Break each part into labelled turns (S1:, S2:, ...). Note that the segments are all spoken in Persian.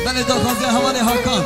S1: بله داخازی حوالی حاکان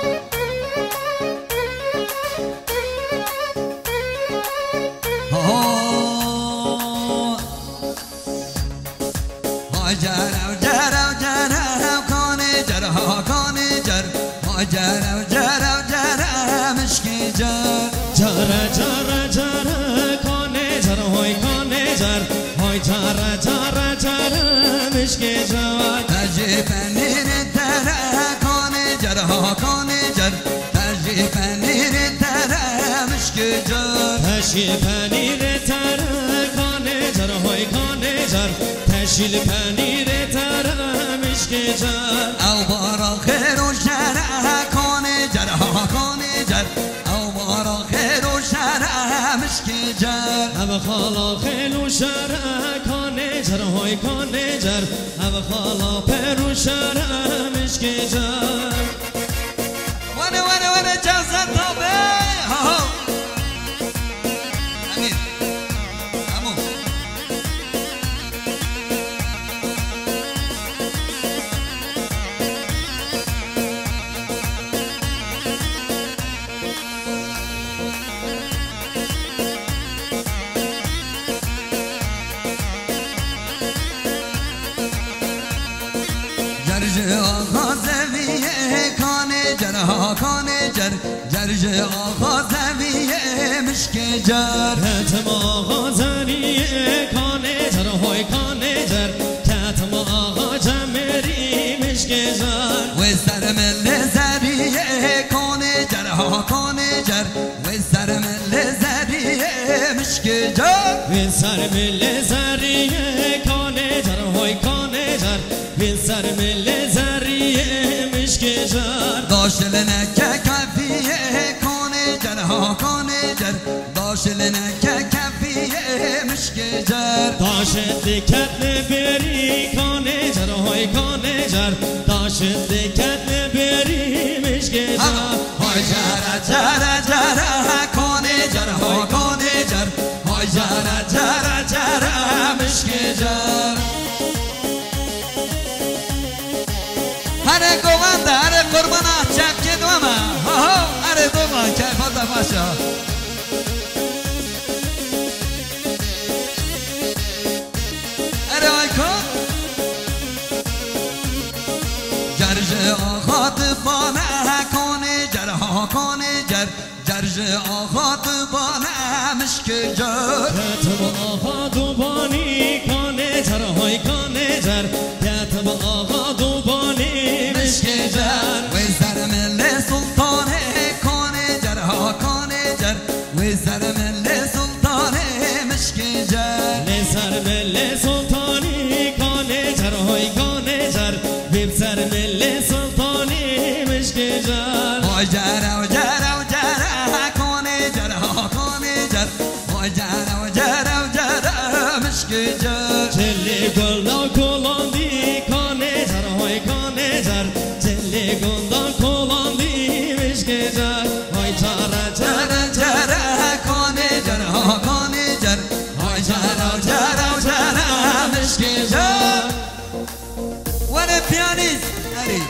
S1: جرو جرو جرو کانه جر ها کانه جر ها جرو جرو جرو مشکی جر
S2: جره جره جره کانه جر های کانه جر های جره جره جره مشکی جر
S1: تجی پنیر تره کانه جر ها کانه جر تجی پنیر تره مشکی جر
S2: تشی پنیر تره کانه جر های کانه جر تشیل پنیر تره مشکی جر
S1: او بارا خیر و شره کانه جر ها کانه جر او بارا خیر و شره مشکی جر
S2: او خالا خیل و شره کانه جر های کانه جر او خالا پر و شره مشکی جر
S1: ونه ونه ونه جزا تابه امیر همون جرج آقا زویه کانه جر ها کانه جر جرج آقا زویه مشک جر
S2: کتم آقا زنیه کانه جر های کانه جر کتم آقا جمری مشک جر
S1: و سر مل زریه کانه جر ها کانه جر و سر مل زریه مشک جر
S2: وین سر مل زریه کانه جر های کانه جر وین سر مل زریه مشک جر
S1: داشل نکه کفیه کانه جر ها کانه جر داشل نکه کفیه مشک جر
S2: داشت دکت نبری کانه جر های کانه جر داشت دکت نبری مشک جر
S1: های جر جر جر کانه جر ها کانه جر های جر جر جر مشک جر هر گوند هر قربان چپکی دوما هر دوما کیفات باشا هر آیکون جرج آخات بانه کنه جر ها کنه جر جرج آخات بانه مشک جر
S2: کتب آقا دوبانی کانه جر های کانه جر کتب آقا دوبانی مشک جر
S1: و سر مل سلطانه کنه جر ها کنه جر و سر مل سلطانه مشک جر
S2: سر مل سلطانی کانه جر های کانه جر بیم سر مل سلطانی مشک جر
S1: های جر و جر و جر کنه جر ها کنه جر های جر و جر و جر مشک جر
S2: چلی گلدا کلاندی کانه جر های کانه جر چلی گلدا کلاندی مشک جر های جر جر
S1: جر کنه جر ها کنه جر های جر و جر و جر مشک جر ون پیانیست اری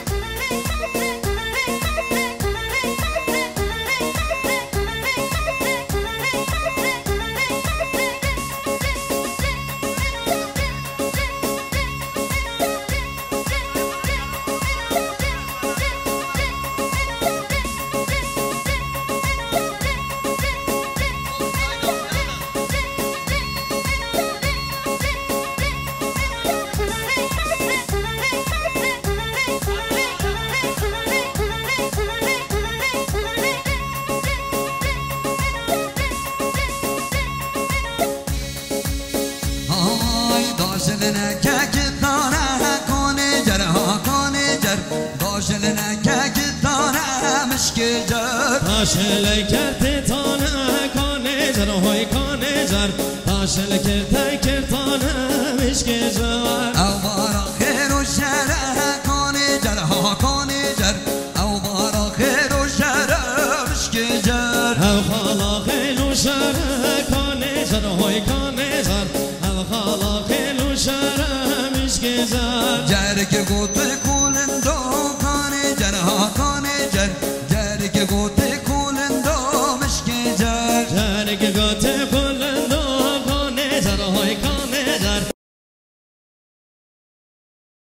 S1: داشل نکه داره کنه جر ها کنه جر داشل نکه داره مشک جر
S2: داشل کرتانه کانه جر های کانه جر داشل کرتانه مشک جر
S1: او بارا خیر و شره کنه جر ها کنه جر او بارا خیر و شره مشک جر
S2: او خالا خیل و شره کانه جر های کانه جر او خالا خیل و شره مشک جر
S1: جر که گوت کولن دو جرگ گوته کولن دو مشکی جر
S2: جرگ